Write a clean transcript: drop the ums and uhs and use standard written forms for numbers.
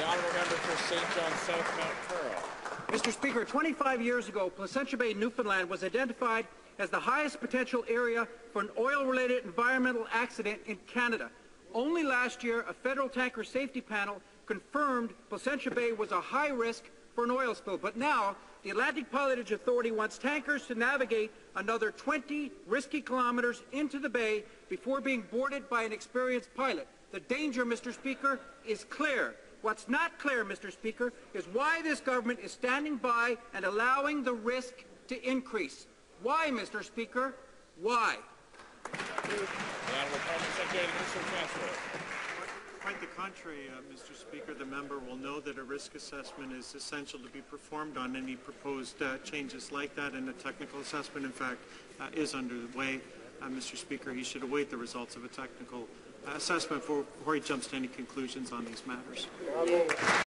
The honourable member for St. John South Mount Carroll. Mr. Speaker, 25 years ago, Placentia Bay, Newfoundland was identified as the highest potential area for an oil-related environmental accident in Canada. Only last year, a federal tanker safety panel confirmed Placentia Bay was a high risk for an oil spill. But now, the Atlantic Pilotage Authority wants tankers to navigate another 20 risky kilometers into the bay before being boarded by an experienced pilot. The danger, Mr. Speaker, is clear. What's not clear, Mr. Speaker, is why this government is standing by and allowing the risk to increase. Why, Mr. Speaker? Why? The Honourable Parliament Secretary to the Minister of Transport. Quite the contrary, Mr. Speaker. The member will know that a risk assessment is essential to be performed on any proposed changes like that, and a technical assessment, in fact, is underway. Mr. Speaker, he should await the results of a technical assessment before he jumps to any conclusions on these matters.